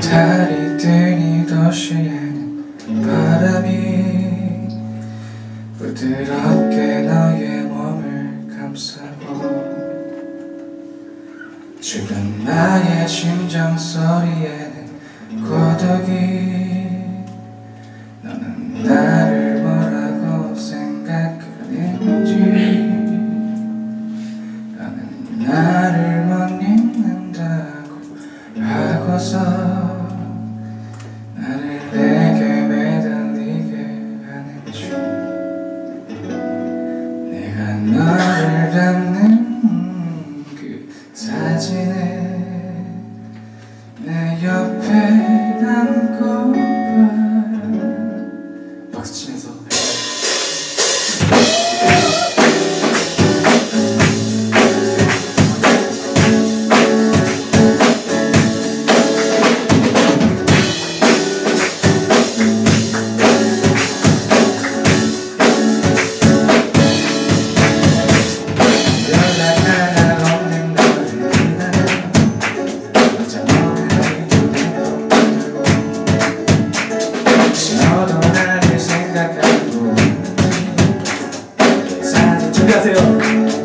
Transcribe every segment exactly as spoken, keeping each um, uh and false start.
달이 뜬 이 도시에는 바람이 부드럽게 너의 몸을 감싸고 지금 나의 심장 소리에는 고독이 너는 나를 뭐라고 생각하는지 나는 나를 못 잊는다고 하고서 나를 내게 매달리게 하는지 내가 너를 담는 그 사진에 내 옆에 남고 봐. 박수 치면서 준비하세요.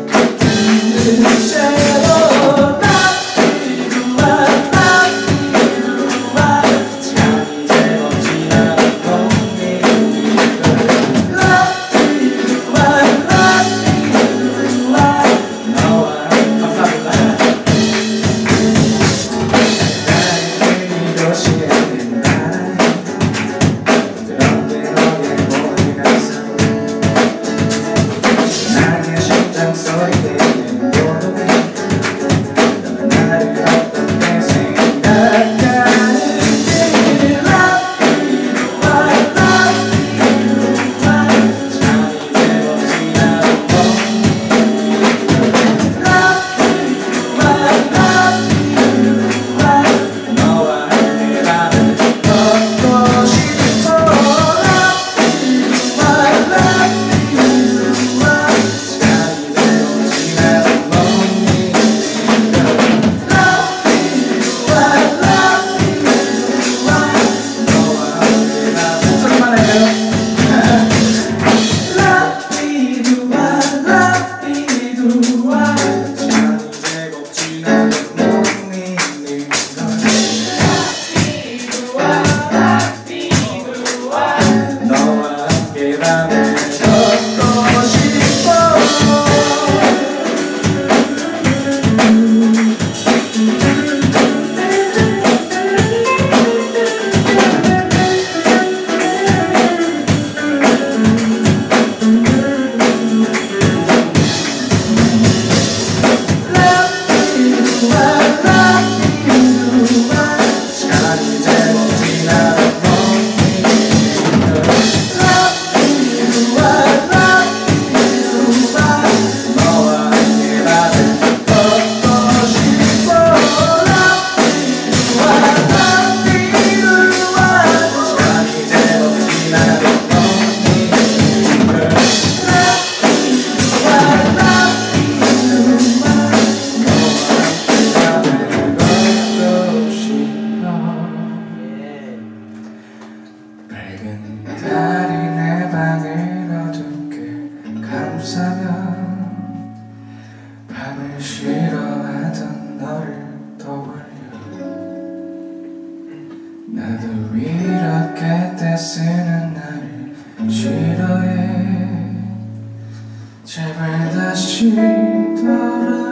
달이 내 방을 어둡게 감싸면 밤을 싫어하던 너를 떠올려 나도 이렇게 떼쓰는 나를 싫어해 제발 다시 돌아